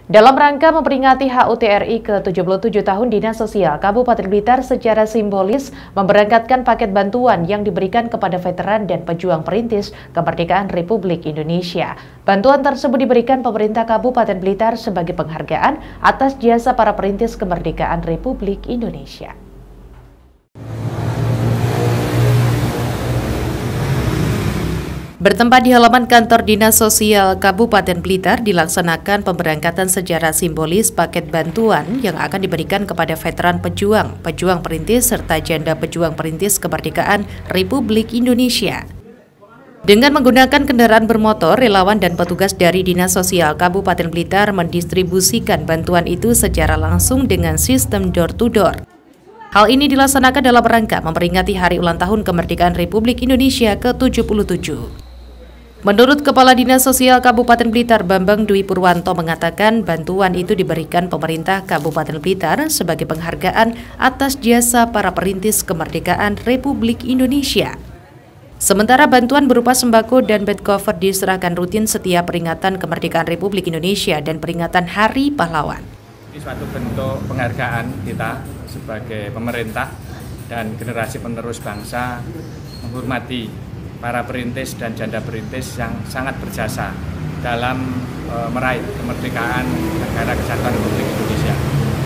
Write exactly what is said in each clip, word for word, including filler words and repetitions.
Dalam rangka memperingati H U T R I ke tujuh puluh tujuh tahun, Dinas Sosial Kabupaten Blitar secara simbolis memberangkatkan paket bantuan yang diberikan kepada veteran dan pejuang perintis kemerdekaan Republik Indonesia. Bantuan tersebut diberikan pemerintah Kabupaten Blitar sebagai penghargaan atas jasa para perintis kemerdekaan Republik Indonesia. Bertempat di halaman kantor Dinas Sosial Kabupaten Blitar dilaksanakan pemberangkatan secara simbolis paket bantuan yang akan diberikan kepada veteran pejuang, pejuang perintis serta janda pejuang perintis kemerdekaan Republik Indonesia. Dengan menggunakan kendaraan bermotor, relawan dan petugas dari Dinas Sosial Kabupaten Blitar mendistribusikan bantuan itu secara langsung dengan sistem door-to-door. Hal ini dilaksanakan dalam rangka memperingati Hari Ulang Tahun Kemerdekaan Republik Indonesia ke tujuh puluh tujuh. Menurut Kepala Dinas Sosial Kabupaten Blitar Bambang Dwi Purwanto mengatakan bantuan itu diberikan pemerintah Kabupaten Blitar sebagai penghargaan atas jasa para perintis kemerdekaan Republik Indonesia. Sementara bantuan berupa sembako dan bed cover diserahkan rutin setiap peringatan kemerdekaan Republik Indonesia dan peringatan Hari Pahlawan. Ini suatu bentuk penghargaan kita sebagai pemerintah dan generasi penerus bangsa menghormati para perintis dan janda perintis yang sangat berjasa dalam e, meraih kemerdekaan negara kesatuan Republik Indonesia.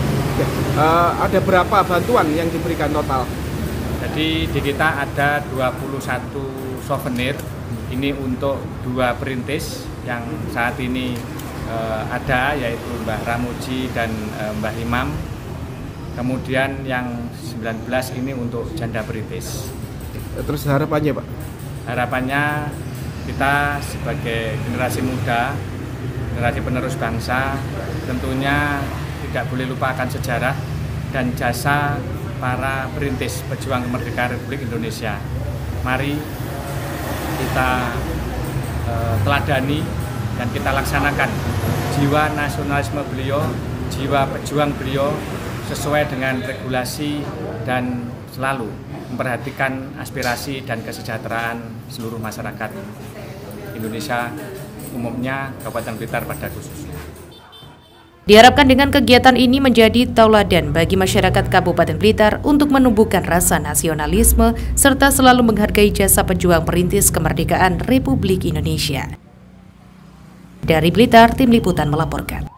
Uh, ada berapa bantuan yang diberikan total? Jadi di kita ada dua puluh satu souvenir. Ini untuk dua perintis yang saat ini e, ada, yaitu Mbah Ramuji dan e, Mbah Imam. Kemudian yang sembilan belas ini untuk janda perintis. Terus harapannya, Pak? Harapannya kita sebagai generasi muda, generasi penerus bangsa, tentunya tidak boleh lupa akan sejarah dan jasa para perintis pejuang kemerdekaan Republik Indonesia. Mari kita eh, teladani dan kita laksanakan jiwa nasionalisme beliau, jiwa pejuang beliau sesuai dengan regulasi dan selalu memperhatikan aspirasi dan kesejahteraan seluruh masyarakat Indonesia umumnya, Kabupaten Blitar pada khususnya. Diharapkan dengan kegiatan ini menjadi tauladan bagi masyarakat Kabupaten Blitar untuk menumbuhkan rasa nasionalisme serta selalu menghargai jasa pejuang perintis kemerdekaan Republik Indonesia. Dari Blitar, Tim Liputan melaporkan.